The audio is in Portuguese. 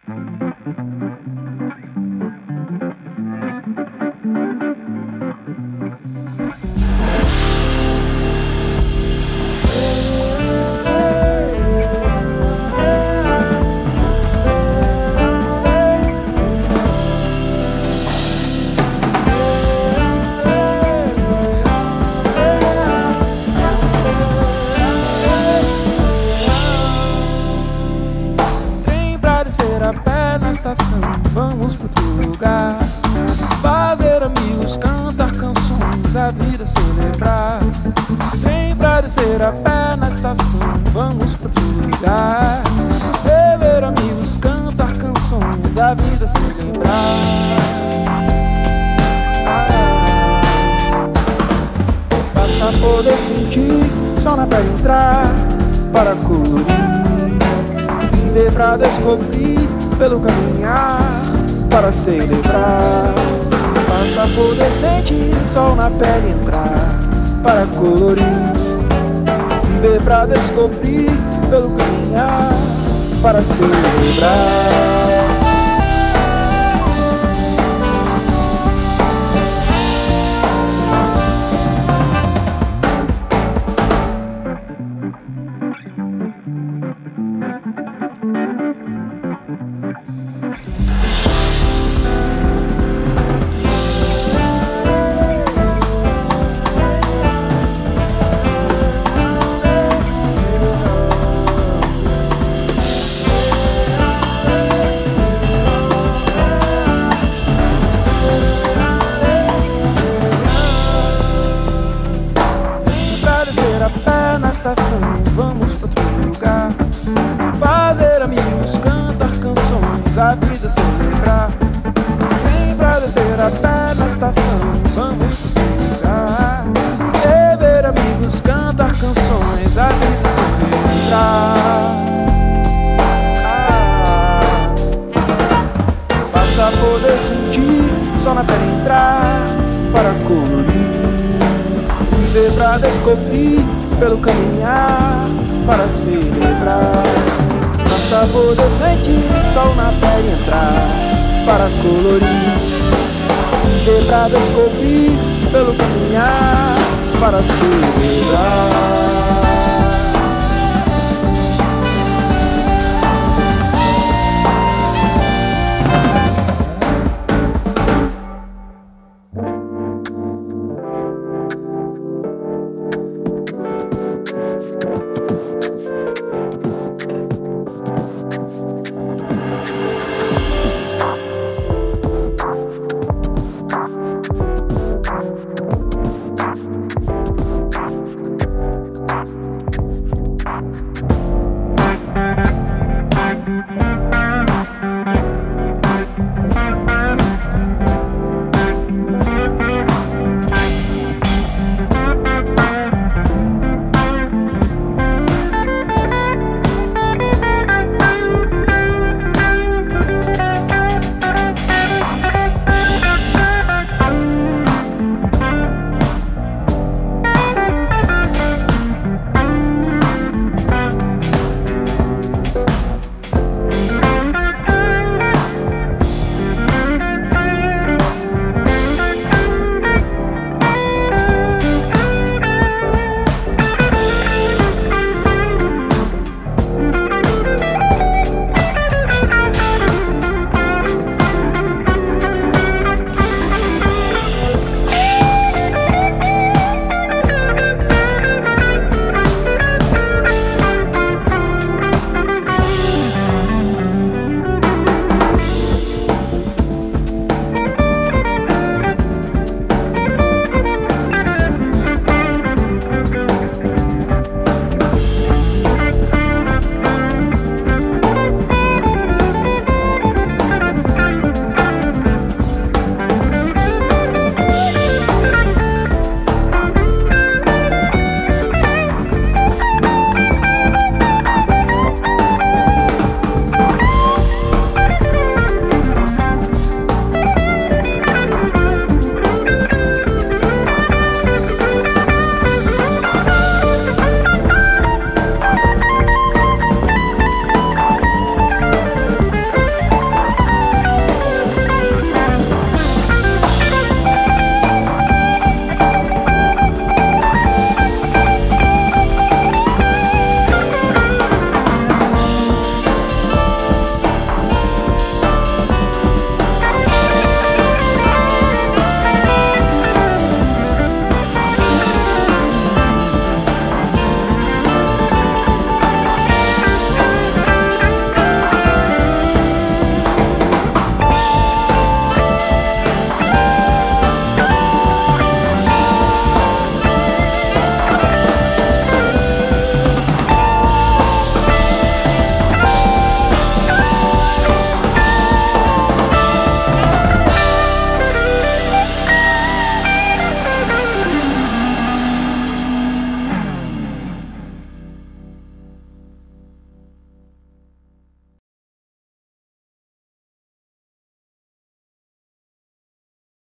A pé na estação, vamos pra outro lugar. Fazer amigos, cantar canções, a vida celebrar. Vem pra descer a pé na estação, vamos pra outro lugar. Beber amigos, cantar canções, a vida celebrar. Basta poder sentir o sol na pele entrar para colorir. Viver pra descobrir, pelo caminhar, para celebrar. Basta poder sentir o sol na pele entrar, para colorir. Viver pra descobrir, pelo caminhar, para celebrar. Vamos pra outro lugar. Fazer amigos, cantar canções, a vida celebrar. Vem pra descer a pé na estação, vamos pra outro lugar. Beber amigos, cantar canções, a vida celebrar. Basta poder sentir o sol na pele entrar, para colorir. Viver pra descobrir, pelo caminhar, para celebrar. Basta poder sentir o sol na pele entrar, para colorir. Viver pra descobrir, pelo caminhar, para celebrar.